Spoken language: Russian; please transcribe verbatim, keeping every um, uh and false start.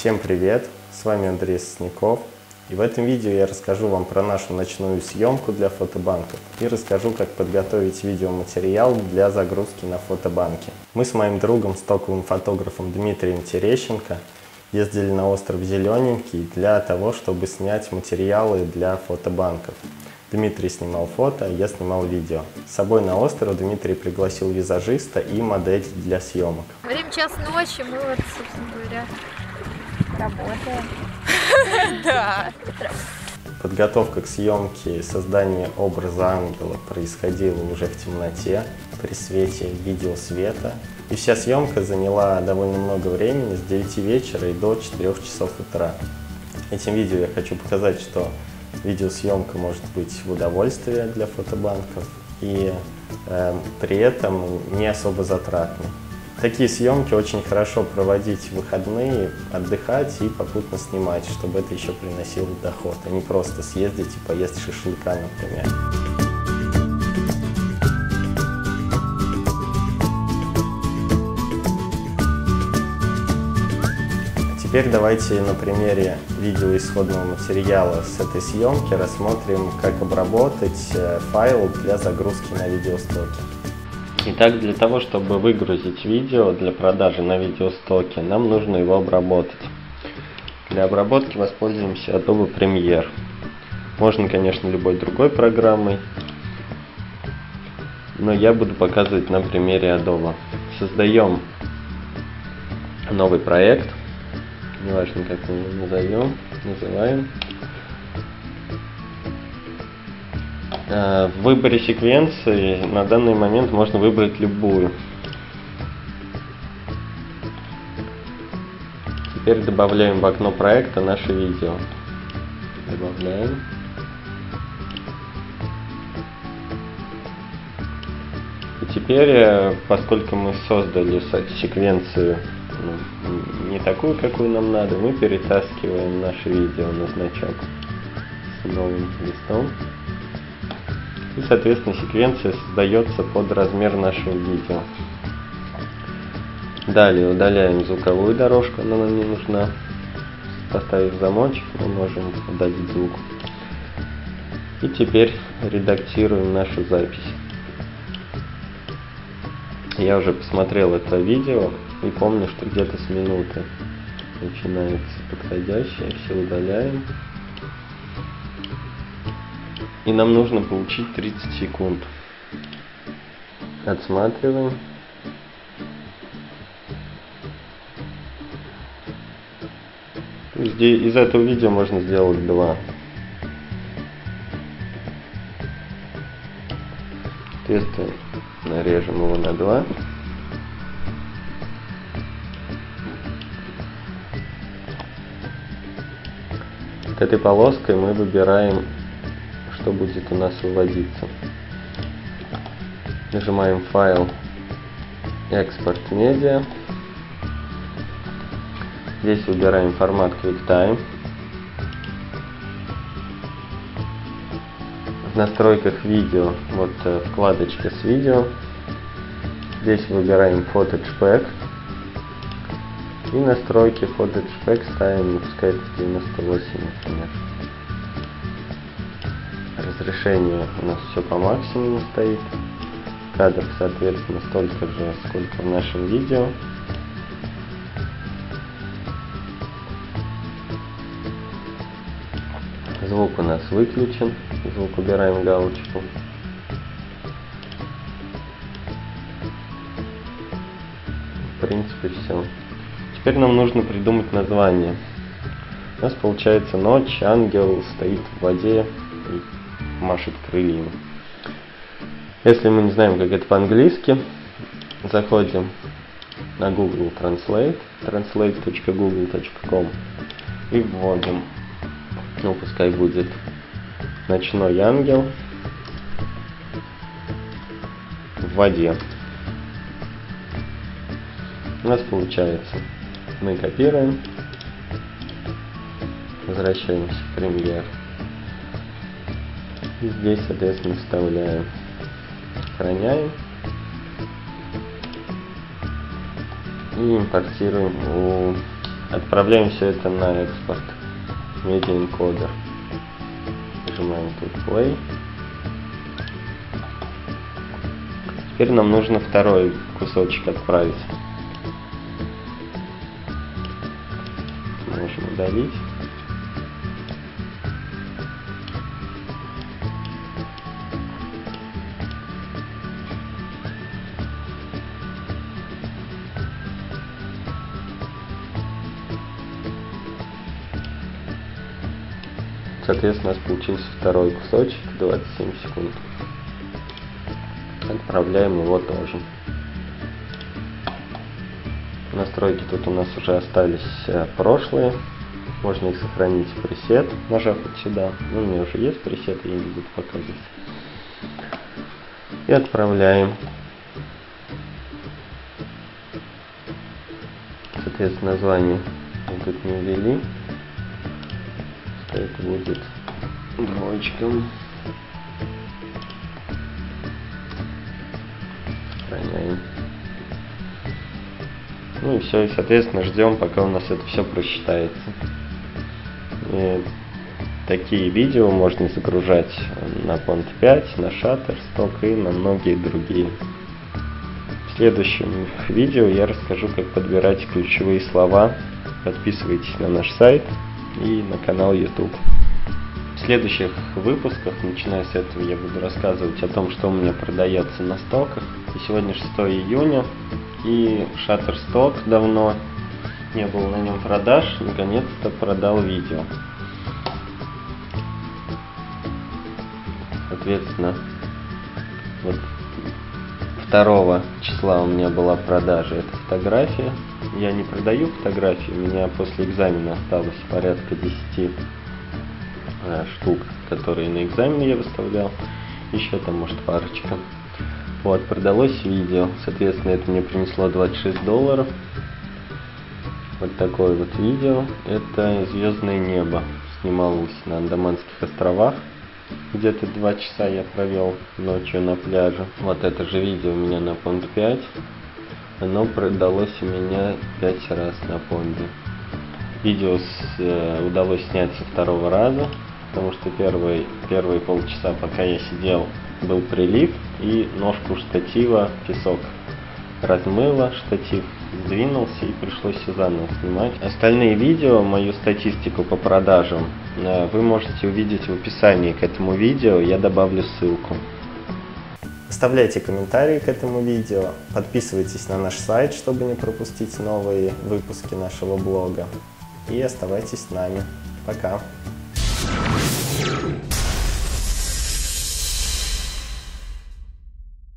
Всем привет! С вами Андрей Сосняков. И в этом видео я расскажу вам про нашу ночную съемку для фотобанков и расскажу, как подготовить видеоматериал для загрузки на фотобанке. Мы с моим другом, стоковым фотографом Дмитрием Терещенко, ездили на остров Зелененький для того, чтобы снять материалы для фотобанков. Дмитрий снимал фото, я снимал видео. С собой на остров Дмитрий пригласил визажиста и модель для съемок. Время час ночи, мы вот, собственно говоря, работаем. Да. Подготовка к съемке и создание образа ангела происходило уже в темноте, при свете видеосвета. И вся съемка заняла довольно много времени, с девяти вечера и до четырёх часов утра. Этим видео я хочу показать, что видеосъемка может быть в удовольствие для фотобанков и э, при этом не особо затратной. Такие съемки очень хорошо проводить в выходные, отдыхать и попутно снимать, чтобы это еще приносило доход, а не просто съездить и поесть шашлыка, например. Теперь давайте на примере видео исходного материала с этой съемки рассмотрим, как обработать файл для загрузки на видеостоке. Итак, для того, чтобы выгрузить видео для продажи на видеостоке, нам нужно его обработать. Для обработки воспользуемся Adobe Premiere. Можно, конечно, любой другой программой, но я буду показывать на примере Adobe. Создаем новый проект. Неважно, как мы его назовем, называем. В выборе секвенции на данный момент можно выбрать любую. Теперь добавляем в окно проекта наше видео. Добавляем. И теперь, поскольку мы создали секвенцию ну, не такую, какую нам надо, мы перетаскиваем наше видео на значок с новым листом. И, соответственно, секвенция создается под размер нашего видео. Далее удаляем звуковую дорожку, она нам не нужна. Поставив замочек, мы можем удалить звук. И теперь редактируем нашу запись. Я уже посмотрел это видео и помню, что где-то с минуты начинается подходящее. Все удаляем. И нам нужно получить тридцать секунд. Отсматриваем. Здесь, из этого видео можно сделать два. Соответственно, нарежем его на два. К этой полоской мы выбираем, что будет у нас выводиться. Нажимаем файл, экспорт медиа. Здесь выбираем формат QuickTime. В настройках видео, вот вкладочка с видео. Здесь выбираем Photo-JPEG. И настройки Photo-JPEG ставим, пускай это девяносто восемь, например. Разрешение у нас все по максимуму стоит. Кадр, соответственно, столько же, сколько в нашем видео. Звук у нас выключен. Звук убираем галочку. В принципе, все. Теперь нам нужно придумать название. У нас получается ночь, ангел стоит в воде и машет крыльями. Если мы не знаем, как это по-английски, заходим на Google Translate, translate точка google точка com и вводим, ну пускай будет ночной ангел в воде. У нас получается, мы копируем, возвращаемся в Premiere. И здесь, соответственно, вставляем, сохраняем и импортируем у Отправляем все это на экспорт. Media Encoder. Нажимаем тут Play. Теперь нам нужно второй кусочек отправить. Можем удалить. Соответственно, у нас получился второй кусочек, двадцать семь секунд. Отправляем его тоже. Настройки тут у нас уже остались прошлые. Можно их сохранить в пресет, нажав вот сюда. Ну, у меня уже есть пресет, я не буду показывать. И отправляем. Соответственно, название мы тут не ввели. Это будет двоечком. Сохраняем. Ну и все, и соответственно ждем, пока у нас это все просчитается. И такие видео можно загружать на понт пять, на Shutterstock и на многие другие. В следующем видео я расскажу, как подбирать ключевые слова. Подписывайтесь на наш сайт и на канал YouTube. В следующих выпусках, начиная с этого, я буду рассказывать о том, что у меня продается на стоках. И сегодня шестое июня, и Shutterstock давно не было на нем продаж, наконец-то продал видео. Соответственно, вот второго числа у меня была продажа, это фотография. Я не продаю фотографии, у меня после экзамена осталось порядка десяти э, штук, которые на экзамене я выставлял. Еще там, может, парочка. Вот, продалось видео. Соответственно, это мне принесло двадцать шесть долларов. Вот такое вот видео. Это «Звездное небо». Снималось на Андаманских островах. Где-то два часа я провел ночью на пляже. Вот это же видео у меня на понт пять. Оно продалось у меня пять раз на понде. Видео с, э, удалось снять со второго раза, потому что первые, первые полчаса, пока я сидел, был прилив, и ножку штатива песок размыло, штатив сдвинулся, и пришлось все заново снимать. Остальные видео, мою статистику по продажам, э, вы можете увидеть в описании к этому видео, я добавлю ссылку. Оставляйте комментарии к этому видео, подписывайтесь на наш сайт, чтобы не пропустить новые выпуски нашего блога, и оставайтесь с нами. Пока!